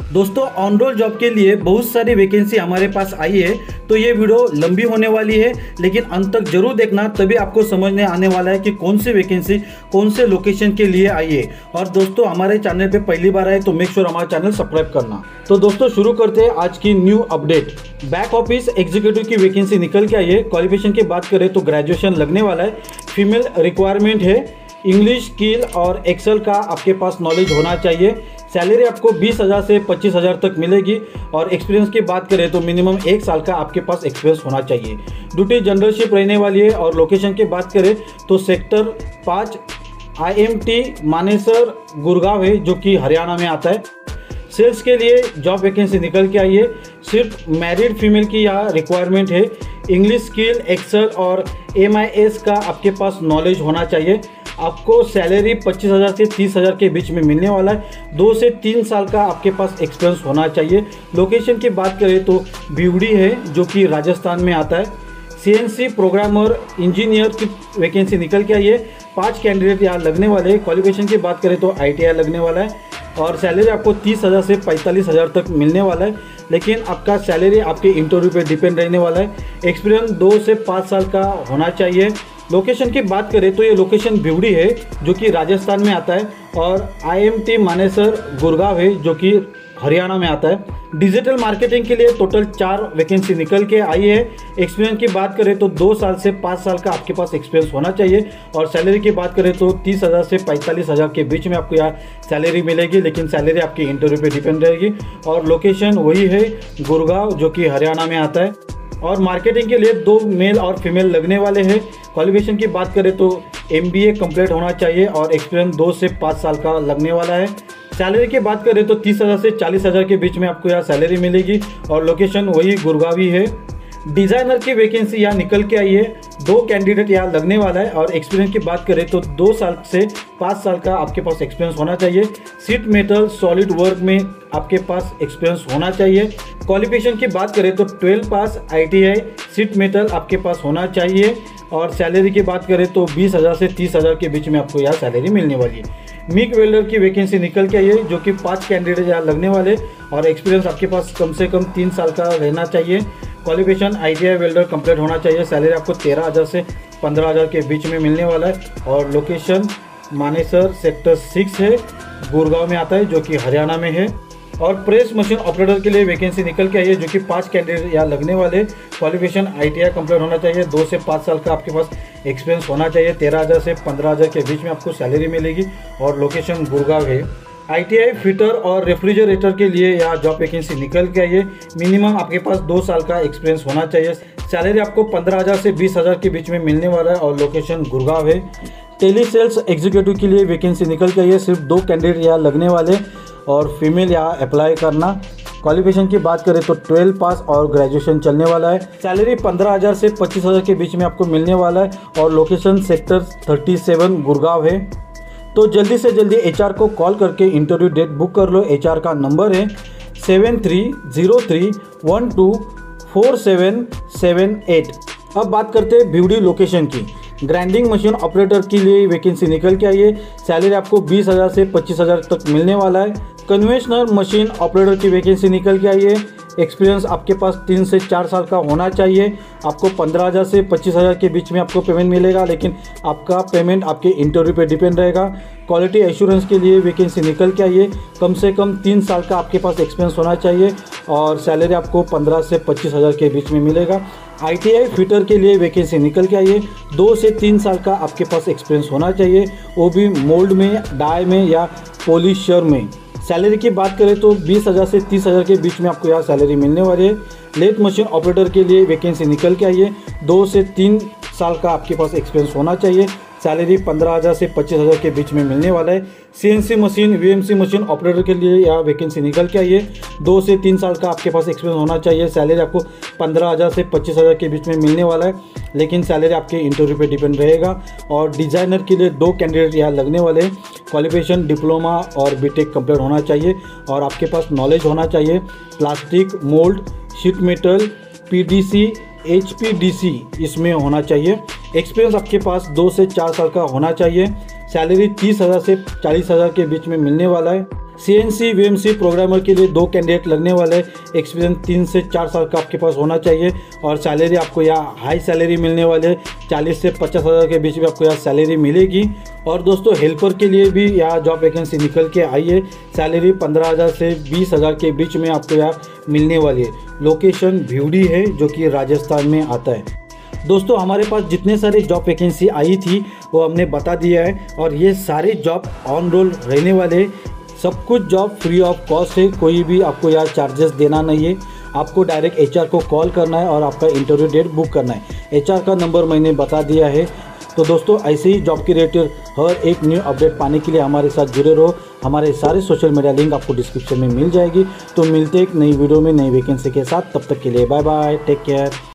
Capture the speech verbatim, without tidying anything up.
दोस्तों on roll job के लिए बहुत सारी वैकेंसी हमारे पास आई है, तो ये वीडियो लंबी होने वाली है, लेकिन अंत तक जरूर देखना, तभी आपको समझ में आने वाला है कि कौन सी वैकेंसी कौन से लोकेशन के लिए आई है। और दोस्तों हमारे चैनल पे पहली बार आए तो मेक श्योर हमारा चैनल सब्सक्राइब करना। तो दोस्तों शुरू करते हैं आज की new update. Back office executive की वैकेंसी निकल के आई है। क्वालिफिकेशन की बात करें तो ग्रेजुएशन लगने वाला है, फीमेल रिक्वायरमेंट है, इंग्लिश स्किल और एक्सेल का आपके पास नॉलेज होना चाहिए। सैलरी आपको बीस हज़ार से पच्चीस हज़ार तक मिलेगी और एक्सपीरियंस की बात करें तो मिनिमम एक साल का आपके पास एक्सपीरियंस होना चाहिए। ड्यूटी जनरल शिफ्ट रहने वाली है और लोकेशन की बात करें तो सेक्टर पाँच आईएमटी मानेसर गुड़गांव है, जो कि हरियाणा में आता है। सेल्स के लिए जॉब वैकेंसी निकल के आई है। सिर्फ मैरिड फीमेल की यहाँ रिक्वायरमेंट है। इंग्लिश स्किल, एक्सेल और एमआईएस का आपके पास नॉलेज होना चाहिए। आपको सैलरी पच्चीस हज़ार से तीस हज़ार के बीच में मिलने वाला है। दो से तीन साल का आपके पास एक्सपीरियंस होना चाहिए। लोकेशन की बात करें तो भिवड़ी है, जो कि राजस्थान में आता है। सीएनसी प्रोग्रामर इंजीनियर की वैकेंसी निकल के आई है। पाँच कैंडिडेट यहाँ लगने वाले हैं। क्वालिफिकेशन की बात करें तो आईटीआई लगने वाला है और सैलरी आपको तीस हज़ार से पैंतालीस हज़ार तक मिलने वाला है, लेकिन आपका सैलरी आपके इंटरव्यू पे डिपेंड रहने वाला है। एक्सपीरियंस दो से पाँच साल का होना चाहिए। लोकेशन की बात करें तो ये लोकेशन भिवड़ी है, जो कि राजस्थान में आता है, और आईएमटी मानेसर गुड़गांव है, जो कि हरियाणा में आता है। डिजिटल मार्केटिंग के लिए टोटल चार वैकेंसी निकल के आई है। एक्सपीरियंस की बात करें तो दो साल से पाँच साल का आपके पास एक्सपीरियंस होना चाहिए और सैलरी की बात करें तो तीस हज़ार से पैंतालीस हज़ार के बीच में आपको यहाँ सैलरी मिलेगी, लेकिन सैलरी आपकी इंटरव्यू पे डिपेंड रहेगी। और लोकेशन वही है गुड़गांव, जो कि हरियाणा में आता है। और मार्केटिंग के लिए दो मेल और फीमेल लगने वाले हैं। क्वालिफिकेशन की बात करें तो एमबीए कंप्लीट होना चाहिए और एक्सपीरियंस दो से पाँच साल का लगने वाला है। सैलरी की बात करें तो तीस हज़ार से चालीस हज़ार के बीच में आपको यहाँ सैलरी मिलेगी और लोकेशन वही गुड़गांव ही है। डिज़ाइनर की वैकेंसी यहाँ निकल के आई है। दो कैंडिडेट यहाँ लगने वाला है और एक्सपीरियंस की बात करें तो दो साल से पाँच साल का आपके पास एक्सपीरियंस होना चाहिए। सीट मेटल सॉलिड वर्क में आपके पास एक्सपीरियंस होना चाहिए। क्वालिफिकेशन की बात करें तो twelve pass ITI sheet metal आपके पास होना चाहिए और सैलरी की बात करें तो बीस हज़ार से तीस हज़ार के बीच में आपको यहाँ सैलरी मिलने वाली है। मिक वेल्डर की वैकेंसी निकल के आई है, जो कि पाँच कैंडिडेट यहाँ लगने वाले और एक्सपीरियंस आपके पास कम से कम तीन साल का रहना चाहिए। क्वालिफिकेशन आईटीआई वेल्डर कंप्लीट होना चाहिए। सैलरी आपको तेरह हज़ार से पंद्रह हज़ार के बीच में मिलने वाला है और लोकेशन मानेसर सेक्टर सिक्स है, गुड़गांव में आता है, जो कि हरियाणा में है। और प्रेस मशीन ऑपरेटर के लिए वैकेंसी निकल के आई है, जो कि पाँच कैंडिडेट यहाँ लगने वाले। क्वालिफिकेशन आईटीआई कंप्लीट होना चाहिए। दो से पाँच साल का आपके पास एक्सपीरियंस होना चाहिए। तेरह हज़ार से पंद्रह हज़ार के बीच में आपको सैलरी मिलेगी और लोकेशन गुड़गांव है। आईटीआई फिटर और रेफ्रिजरेटर के लिए यहाँ जॉब वैकेंसी निकल के आई है। मिनिमम आपके पास दो साल का एक्सपीरियंस होना चाहिए। सैलरी आपको पंद्रह हज़ार से बीस हज़ार के बीच में मिलने वाला है और लोकेशन गुड़गांव है। टेली सेल्स एग्जीक्यूटिव के लिए वैकेंसी निकल के आई है। सिर्फ दो कैंडिडेट यहाँ लगने वाले और फीमेल यहाँ अप्लाई करना। क्वालिफिकेशन की बात करें तो ट्वेल्व पास और ग्रेजुएशन चलने वाला है। सैलरी पंद्रह हज़ार से पच्चीस हज़ार के बीच में आपको मिलने वाला है और लोकेशन सेक्टर सैंतीस गुड़गांव है। तो जल्दी से जल्दी एचआर को कॉल करके इंटरव्यू डेट बुक कर लो। एचआर का नंबर है seven three zero three one two four seven seven eight. अब बात करते हैं भिवड़ी लोकेशन की। ग्राइंडिंग मशीन ऑपरेटर के लिए वैकेंसी निकल के आई है। सैलरी आपको बीस हज़ार से पच्चीस हज़ार तक मिलने वाला है। कन्वेंशनल मशीन ऑपरेटर की वैकेंसी निकल के आई है। एक्सपीरियंस आपके पास तीन से चार साल का होना चाहिए। आपको पंद्रह हज़ार से पच्चीस हज़ार के बीच में आपको पेमेंट मिलेगा, लेकिन आपका पेमेंट आपके इंटरव्यू पे डिपेंड रहेगा। क्वालिटी एश्योरेंस के लिए वैकेंसी निकल के आई है। कम से कम तीन साल का आपके पास एक्सपीरियंस होना चाहिए और सैलरी आपको पंद्रह से पच्चीस हज़ार के बीच में मिलेगा। आईटीआई फिटर के लिए वैकेंसी निकल के आई है। दो से तीन साल का आपके पास एक्सपीरियंस होना चाहिए, वो भी मोल्ड में, डाई में या पॉलिशर में। सैलरी की बात करें तो बीस हज़ार से तीस हज़ार के बीच में आपको यहाँ सैलरी मिलने वाली है। लेथ मशीन ऑपरेटर के लिए वैकेंसी निकल के आई है। दो से तीन साल का आपके पास एक्सपीरियंस होना चाहिए। सैलरी पंद्रह हज़ार से पच्चीस हज़ार के बीच में मिलने वाला है। CNC machine VMC machine operator के लिए यहाँ वैकेंसी निकल के आई है। दो से तीन साल का आपके पास एक्सपीरियंस होना चाहिए। सैलरी आपको पंद्रह हज़ार से पच्चीस हज़ार के बीच में मिलने वाला है, लेकिन सैलरी आपके इंटरव्यू पे डिपेंड रहेगा। और डिज़ाइनर के लिए दो कैंडिडेट यहाँ लगने वाले हैं। क्वालिफिकेशन डिप्लोमा और बीटेक कंप्लीट होना चाहिए और आपके पास नॉलेज होना चाहिए plastic, mould, sheet metal, PDC, HPDC इसमें होना चाहिए। एक्सपीरियंस आपके पास दो से चार साल का होना चाहिए। सैलरी तीस हज़ार से चालीस हज़ार के बीच में मिलने वाला है। सीएनसी वीएमसी प्रोग्रामर के लिए दो कैंडिडेट लगने वाले, एक्सपीरियंस तीन से चार साल का आपके पास होना चाहिए और सैलरी आपको यहाँ हाई सैलरी मिलने वाले चालीस से पचास हज़ार के बीच में आपको यहाँ सैलरी मिलेगी। और दोस्तों हेल्पर के लिए भी यहाँ जॉब वैकेंसी निकल के आई है, सैलरी पंद्रह हज़ार से बीस हज़ार के बीच में आपको यहाँ मिलने वाली है। लोकेशन भिवड़ी है जो कि राजस्थान में आता है। दोस्तों हमारे पास जितने सारे जॉब वैकेंसी आई थी वो हमने बता दिया है और ये सारे जॉब ऑन रोल रहने वाले, सब कुछ जॉब फ्री ऑफ कॉस्ट है, कोई भी आपको यहाँ चार्जेस देना नहीं है। आपको डायरेक्ट एचआर को कॉल करना है और आपका इंटरव्यू डेट बुक करना है। एचआर का नंबर मैंने बता दिया है। तो दोस्तों ऐसे ही जॉब के रिलेटेड हर एक न्यू अपडेट पाने के लिए हमारे साथ जुड़े रहो। हमारे सारे सोशल मीडिया लिंक आपको डिस्क्रिप्शन में मिल जाएगी। तो मिलते एक नई वीडियो में नई वैकेंसी के साथ, तब तक के लिए बाय बाय, टेक केयर।